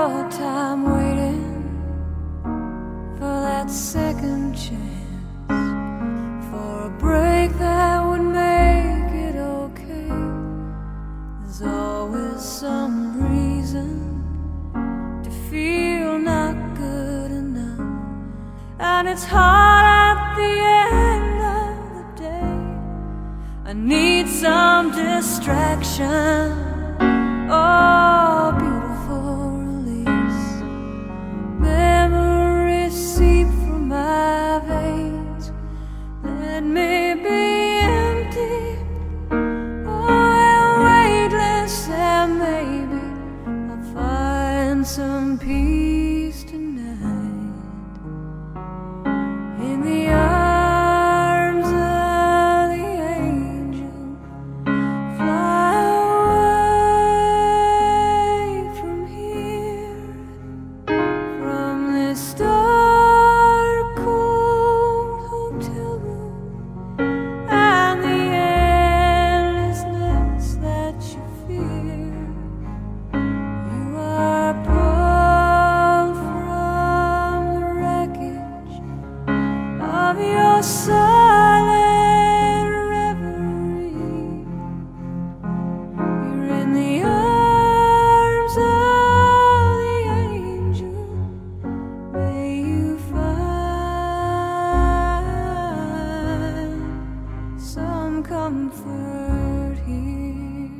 your time waiting for that second chance, for a break that would make it okay. There's always some reason to feel not good enough, and it's hard at the end of the day. I need some distraction, oh, beautiful release. Memories seep from my veins. Let me be empty, oh, and weightless, and maybe I'll find some peace tonight in the arms of the angel. Fly away from here, from this dark, cold hotel room, and the endlessness that you fear. You are pulled from the wreckage of your silent reverie. You're in the arms of the angel. May you find some comfort here.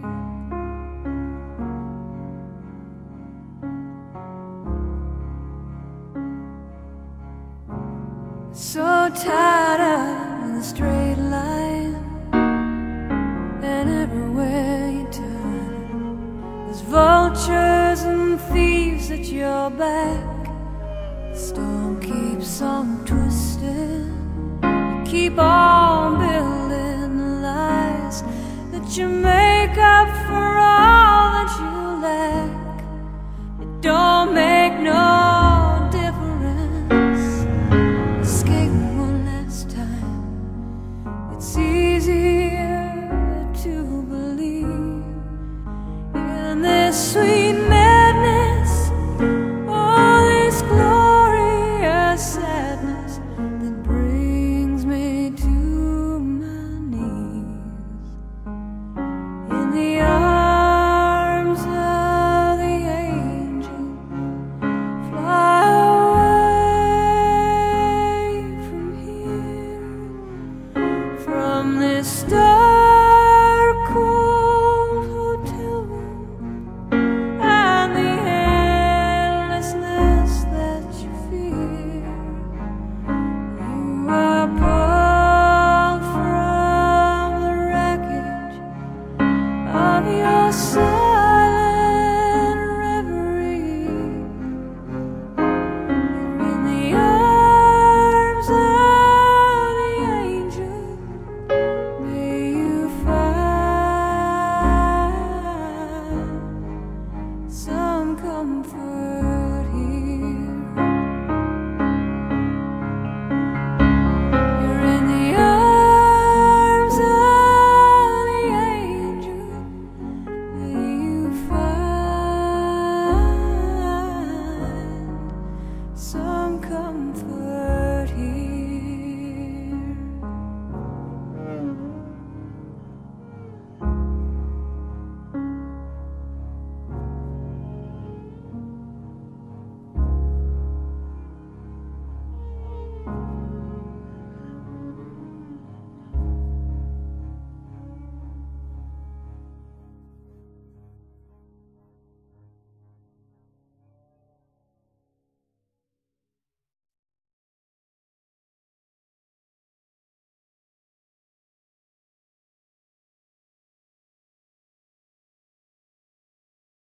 So tied up in a straight line, and everywhere you turn, there's vultures and thieves at your back. The storm keeps on twisting. You keep on building the lies that you made.